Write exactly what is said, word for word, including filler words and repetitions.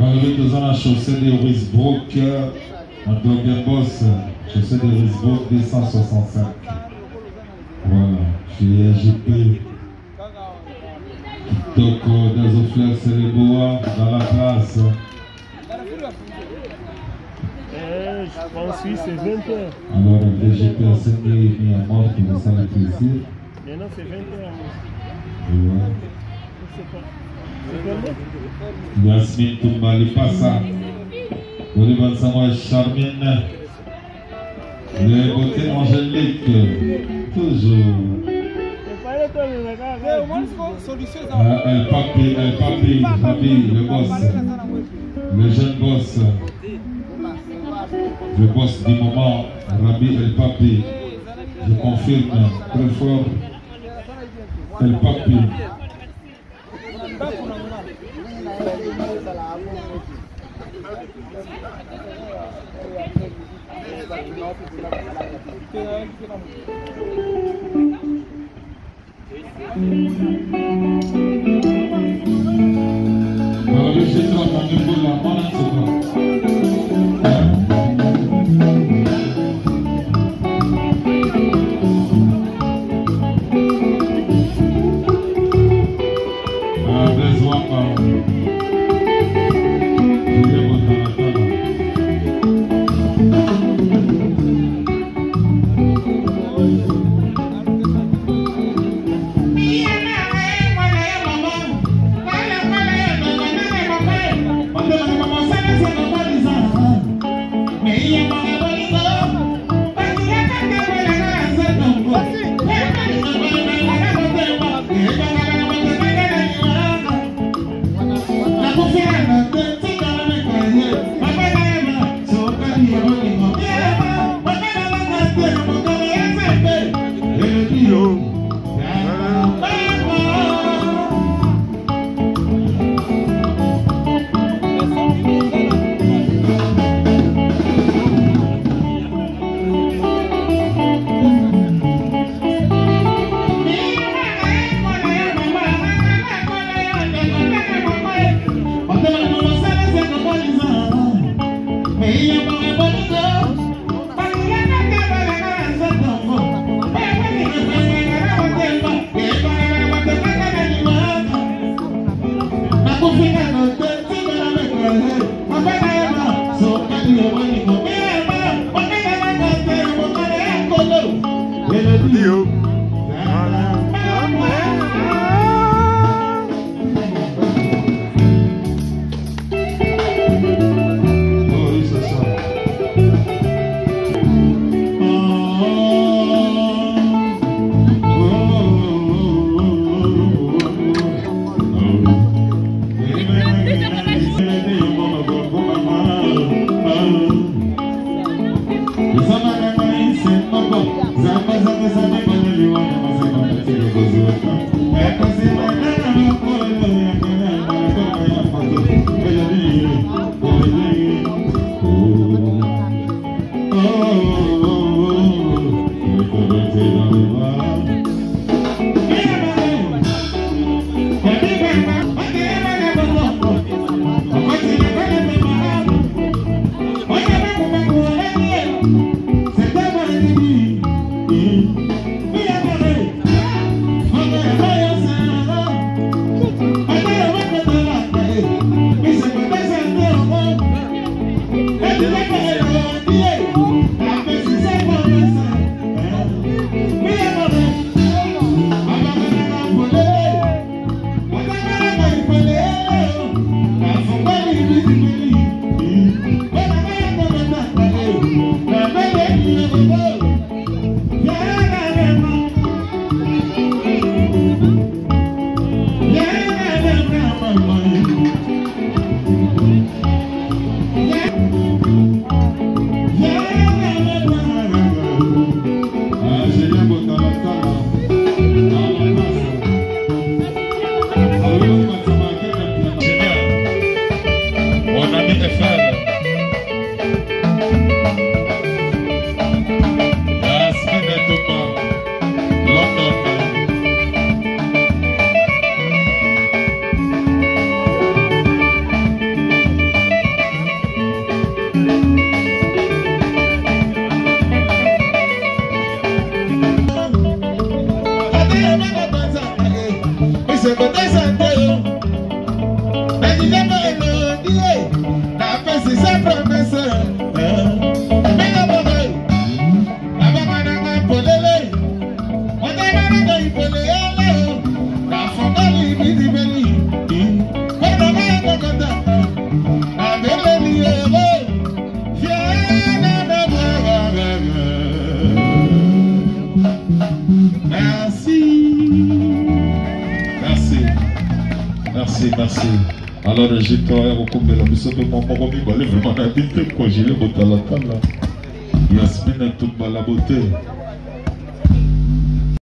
arriver dans la chaussée de Risbrook, un deuxième boss, chaussée de Risbrook deux cent soixante-cinq. Voilà, je suis R G P. Donc, Dazoflex et les Bois dans la classe. Euh, je pense que c'est vingt heures. Alors, le G P a cinq et demi à mort, qui me semble plaisir. Maintenant, c'est vingt heures. Ouais. Yasmine Toumbali Passa. Olivan Samoa Charmine. Les beautés angéliques. Toujours. Euh, El Papi, El Papi, Rabi, le boss. Le jeune boss. Le boss du moment, Rabi El Papi. Je confirme très fort. El Papi. Alors, je suis en train de vous la main. ce côté santé. La disait pas le dire. La paix c'est sa promesse. Mais la bonne. La banane pour les. On est malade pour les. La fontaine vidi beli. On a mal au contact. Avec les lieux. Merci. Merci, merci. Alors, j'ai travaillé au combat, la mission de mon maman, il va vraiment habiter quand j'ai le bout à la table. Yasmine, toute la beauté.